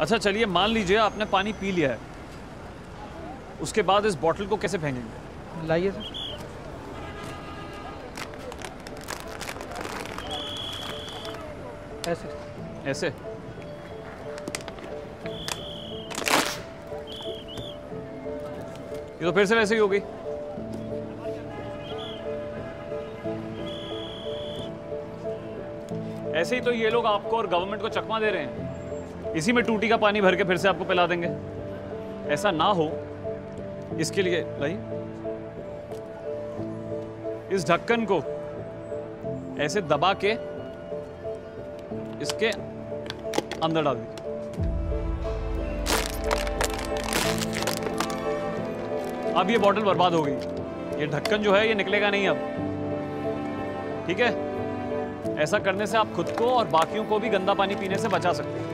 अच्छा चलिए, मान लीजिए आपने पानी पी लिया है, उसके बाद इस बॉटल को कैसे फेंकेंगे? लाइए सर। ऐसे ऐसे? ये तो फिर से वैसे ही हो गई। ऐसे ही तो ये लोग आपको और गवर्नमेंट को चकमा दे रहे हैं, इसी में टूटी का पानी भर के फिर से आपको पिला देंगे। ऐसा ना हो इसके लिए लाइए, इस ढक्कन को ऐसे दबा के इसके अंदर डाल दीजिए। अब ये बॉटल बर्बाद हो गई, ये ढक्कन जो है ये निकलेगा नहीं अब, ठीक है? ऐसा करने से आप खुद को और बाकियों को भी गंदा पानी पीने से बचा सकते हैं।